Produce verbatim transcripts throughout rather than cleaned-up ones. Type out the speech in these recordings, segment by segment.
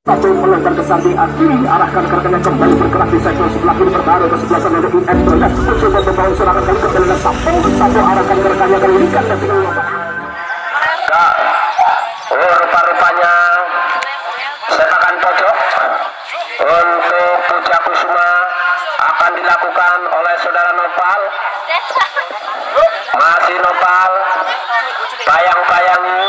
Satu melonggar ke samping kiri, arahkan rekannya kembali bergerak di sektor sebelah kiri berbaru ke sebelah sana dari Antonet mencoba membangun serangan kali kembali ke satu satu arahkan ke rekannya kali ini kan tapi oh rupa-rupanya sepakan pojok untuk Puja Kusuma akan dilakukan oleh saudara Nopal. Masih Nopal bayang-bayangi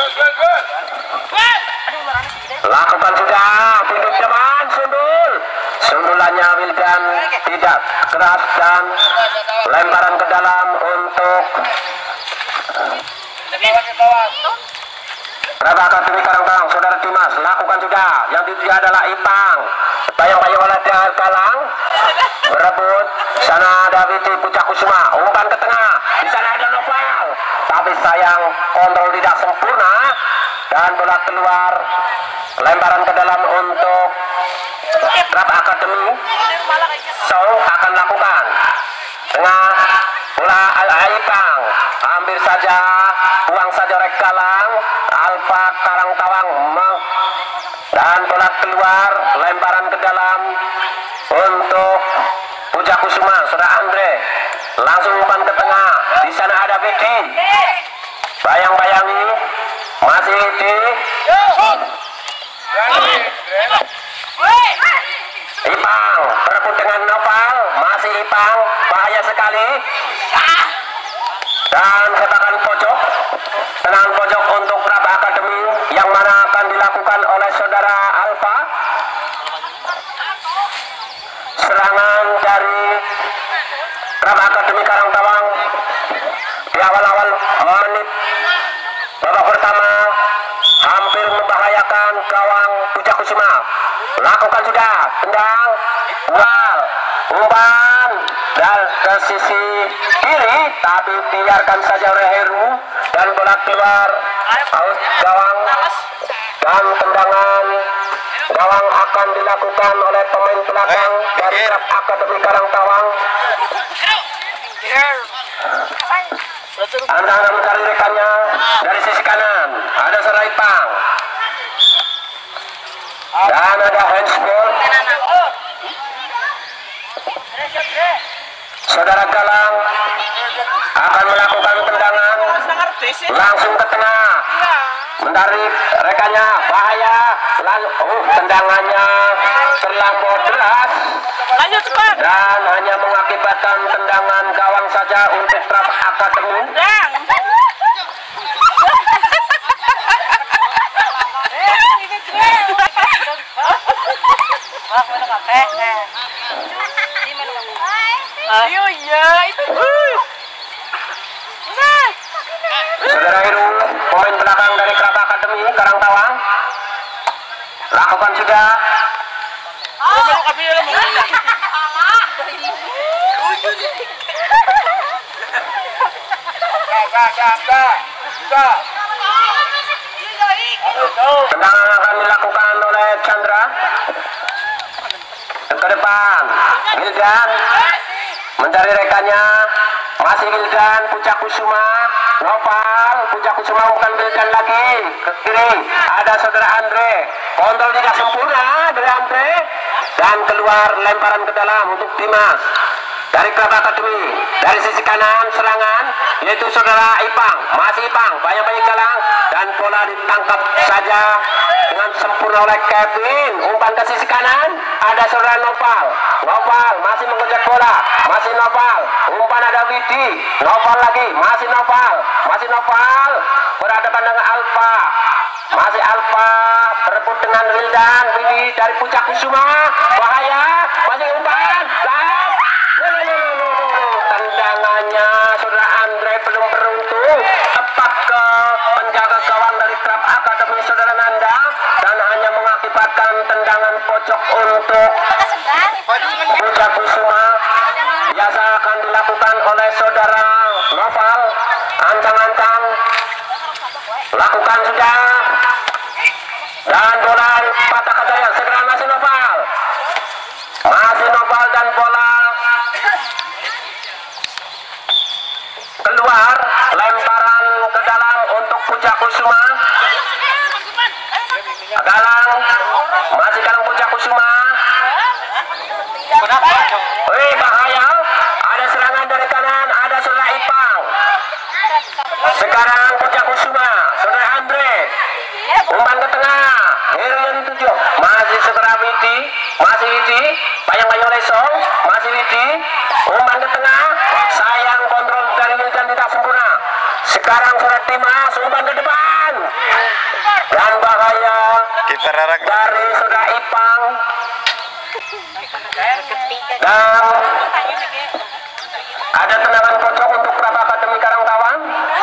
lakukan sudah pintu teman sundul sundulannya Wildan tidak keras dan lemparan ke dalam untuk Prabu Akademi Karangtarong. Saudara Dimas lakukan sudah, yang dituju adalah Ipang bayang-bayang oleh Galang berebut. Sana ada Witi Puja Kusuma umpan ke tengah, di sana ada Nopal tapi sayang kontrol tidak sempurna dan bola keluar. Lemparan ke dalam untuk Prabu Akademi. So akan lakukan tengah bola Ipang, hampir saja buang saja rek Galang Alfa Karangtawang dan bola keluar. Lemparan ke dalam untuk Puja Kusuma. Saudara Andre langsung umpan ke tengah, di sana ada Widi bayang-bayangi masih Widi Ipang berebut dengan Nopal, masih Ipang bahaya sekali dan sepakan pojok tenangan pojok untuk Prabu Akademi yang mana akan dilakukan oleh saudara Alfa. Serangan dari Prabu Akademi Karangtawang di awal-awal menit babak pertama hampir membahayakan gawang Puja Kusuma. Lakukan sudah, tendang wal umpan dan ke sisi kiri tapi biarkan saja Reheru dan bola keluar out gawang dan tendangan gawang akan dilakukan oleh pemain belakang dari Prabu Akademi Karangtawang. Anda mencari rekannya dari sisi kanan, ada Seraipang dan ada handsball. Saudara Galang akan melakukan tendangan langsung ke tengah, menarik rekannya bahaya. Lalu oh, tendangannya terlampau deras dan hanya mengakibatkan tendangan gawang saja untuk Prabu Akademi. Ayo ya itu. Saudara Heru, pemain belakang dari Prabu Akademi Karangtawang, lakukan sudah. Tendangan akan dilakukan oleh Chandra ke depan. Wildan mencari rekannya, masih Wildan Puja Kusuma. Nopal Puja Kusuma bukan Wildan lagi ke kiri, ada saudara Andre, kontrol tidak sempurna dari Andre dan keluar. Lemparan ke dalam untuk Dimas dari Prabu Akademi. Dari sisi kanan serangan yaitu saudara Ipang, masih Ipang banyak-banyak Galang dan bola ditangkap saja dengan sempurna oleh Kevin. Umpan ke sisi kanan, ada saudara Nopal. Nopal masih mengejar bola, masih Nopal. Umpan ada Widi, Nopal lagi, masih Nopal, masih Nopal berhadapan dengan Alfa, masih Alfa berebut dengan Wildan. Widi dari Puja Kusuma bahaya, masih umpan dan tendangannya saudara Andre belum beruntung tepat ke penjaga gawang dari Prabu Akademi saudara Nanda dan hanya mengakibatkan tendangan pojok untuk Puja Kusuma. Biasa akan dilakukan oleh saudara Noval. Ancang-ancang lakukan sudah dan bola patah ke daya. Segera masih Noval, masih Noval dan bola keluar. Lemparan ke dalam untuk Puja Kusuma. Galang Widi, bayang-bayang lesong, masih Widi, umpan ke tengah, sayang kontrol dari Wildan tidak sempurna. Sekarang sudah Dimas, umpan ke depan, dan bahaya dari saudara Ipang, dan ada tendangan pojok untuk Krab Akademi Karangtawang.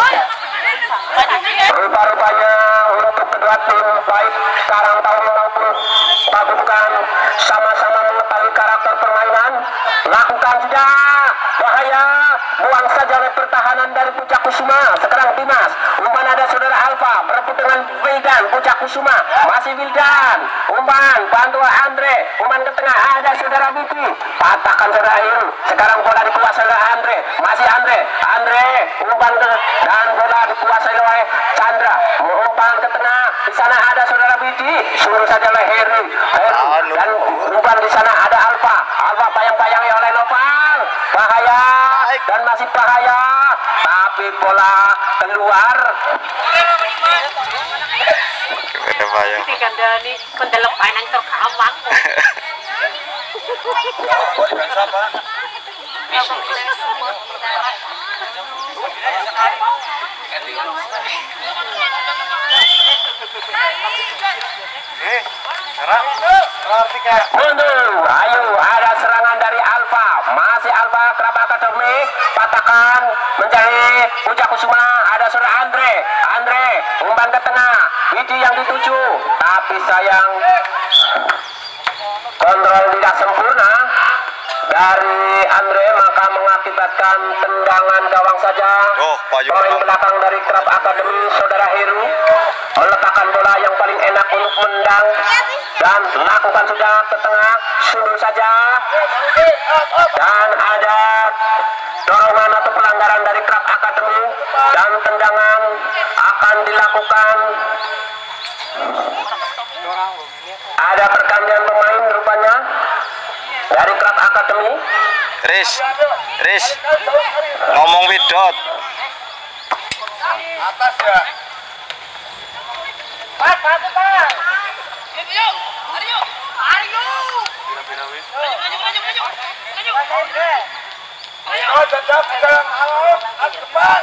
Rupa-rupanya untuk kedua tim baik Karangtawang maupun Padukan sama-sama mengetahui karakter permainan. Lakukan saja, bahaya, buang saja oleh pertahanan dari Puncak Kusuma. Sekarang Dimas, umpan ada saudara Alfa berebut dengan Wildan. Puncak Kusuma masih Wildan, umpan bantu Andre, umpan ke tengah ada saudara Biti, patahkan saudara Hiru. Sekarang bola dikuasai oleh Andre, masih Andre, Andre umpan ke, dan bola dikuasai oleh Chandra, umpan ke tengah. Di sana ada saudara Biti, suruh saja oleh Heri, Heri. Dan umpan di sana ada Alfa, Alfa bayang-bayangnya oleh Noval, bahaya dan masih bahaya, tapi bola keluar. Kandani mendelep panan terkawang. Mundur, ayo ada serangan dari Alfa, masih Alfa Krab Akademi, patahkan mencari Puncak Kusuma, ada saudara Andre, Andre umpan ke tengah, Widi yang dituju, tapi sayang kontrol tidak sempurna dari Andre, maka mengakibatkan tendangan gawang saja. Oh, poin belakang dari Krab Akademi saudara Heru meletakkan bola yang paling enak untuk mendang dan lakukan sudah ke tengah, sundul saja, dan ada dorongan atau pelanggaran dari Krab Akademi dan tendangan akan dilakukan. Ada pergantian pemain rupanya dari Krab Akademi. Riz, Riz, ngomong widot. Atas ya. Pak, Pak, Pak. Yuk, yuk. Mari yuk. Mari yuk. Maju, maju, maju, maju. Maju. Ayo, jajak sekarang. Halo, ke depan.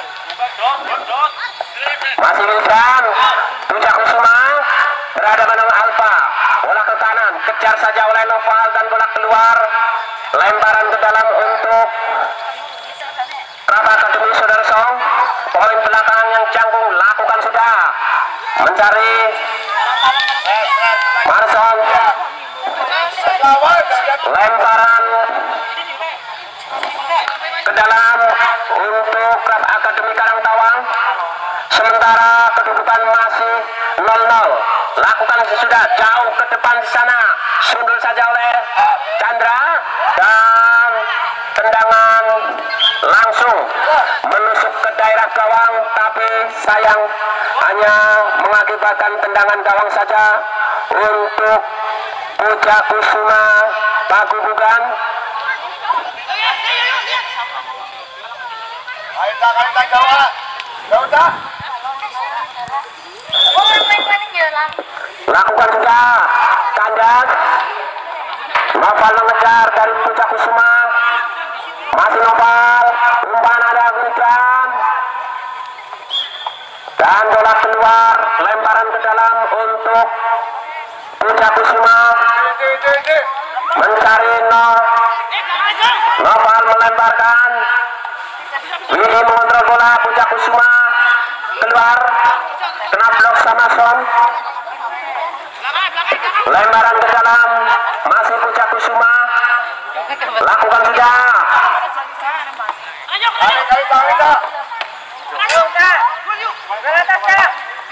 Masih Wildan, Puncak Kusuma berhadapan dengan Alfa, bola ke kanan, kejar saja oleh Noval dan bola keluar, lemparan ke dalam untuk Krab Akademi saudara Song. Poin belakang yang canggung, lakukan sudah, mencari Marson, lemparan ke dalam untuk Krab Akademi Karangtawang. Sementara kedudukan masih nol nol. Lakukan sesudah, jauh ke depan di sana, sundul saja oleh Chandra dan tendangan langsung menusuk ke daerah gawang, tapi sayang hanya mengakibatkan tendangan gawang saja untuk Puncak Kusuma Pagubugan. Ayo tak, ayo tak jawab. Jawab tak. Lakukan sudah, kandas. Noval mengejar dari Puncak Kusuma, masih Noval, umpan ada Wildan, dan bola keluar, lemparan ke dalam untuk Puncak Kusuma, mencari no, Noval melemparkan, Widi mengontrol bola, Puncak Kusuma keluar, kena blok sama Son, lemparan ke dalam, masih Puncak Kusuma, lakukan sudah. Ayo, ayo, ayo, ayo. Ayo, Kak. Ke atas, Kak.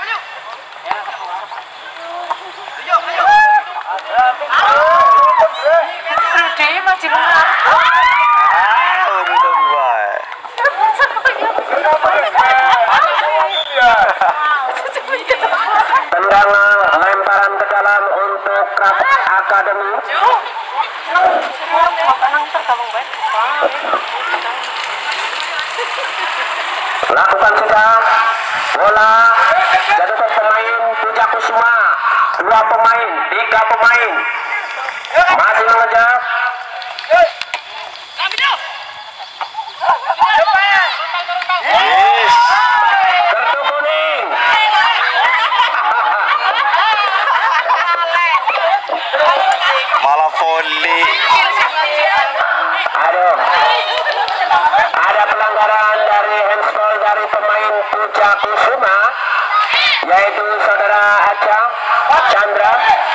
Ayo, ayo. Rudy masih menang. Untung bae. Tendangan lemparan ke dalam untuk Krab Akademi. Lakukan sudah, bola jatuh ke pemain Puncak Kusuma, dua pemain, tiga pemain masih mengejar. Yes. Kartu kuning. Malah volley. Aduh, ada pelanggaran dari handball dari pemain Puja Kusuma, yaitu saudara Aca Chandra.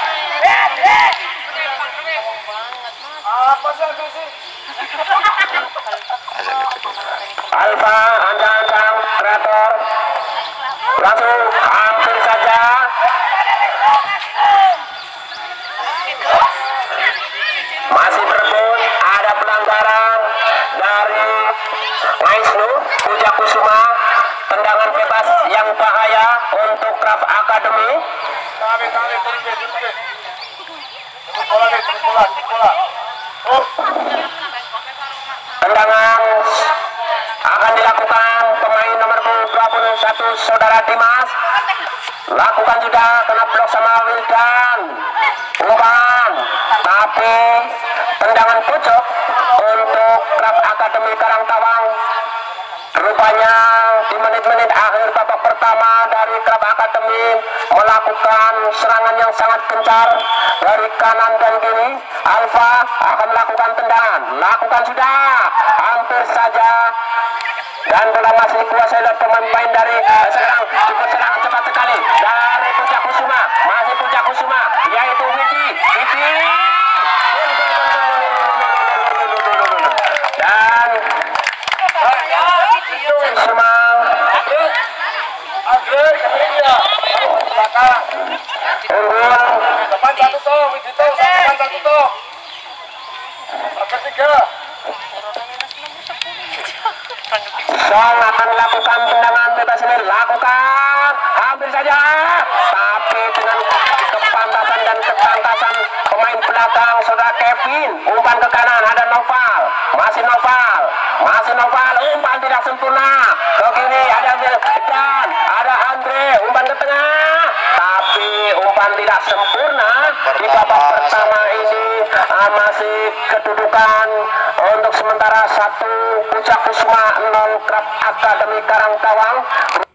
Alfa ancang-ancang kreator langsung hampir saja. Masih berebut, ada pelanggaran dari Maisnu Puja Kusuma, tendangan bebas yang bahaya untuk Craft Academy. Tarik, tarik, turun deh, turun deh. Jemput bola deh, jemput bola, jemput bola. Oh. Tendangan akan dilakukan pemain nomor dua puluh satu saudara Dimas. Lakukan juga, kena blok sama Wildan. Umpan, tapi tendangan pojok untuk Craft Academy Karangtawang. Rupanya di menit-menit akhir babak pertama dari Craft Academy melakukan serangan yang sangat gencar dari kanan dan kiri. Alfa akan melakukan tendangan, lakukan sudah, hampir saja, dan bola masih dikuasai oleh pemain dari uh, serang, cukup serangan cepat sekali dari Puja Kusuma, masih Puja Kusuma, yaitu Widi, Widi, dan Kusuma. Andre, kembali dia. Belakang. Unggul. Depan satu toh, Widito, depan satu toh. Pakai tiga. Song akan melakukan tendangan bebas ini, lakukan, hampir saja, tapi dengan kepantasan dan ketangkasan pemain belakang saudara Kevin, umpan ke kanan, ada Noval, masih Noval, masih Noval, umpan tidak sempurna, ke kiri ada dan ada Andre, umpan ke tengah, tapi umpan tidak sempurna. Di babak pertama ini uh, masih kedudukan untuk sementara satu Puja Kusuma nol Craft Academy Karangtawang.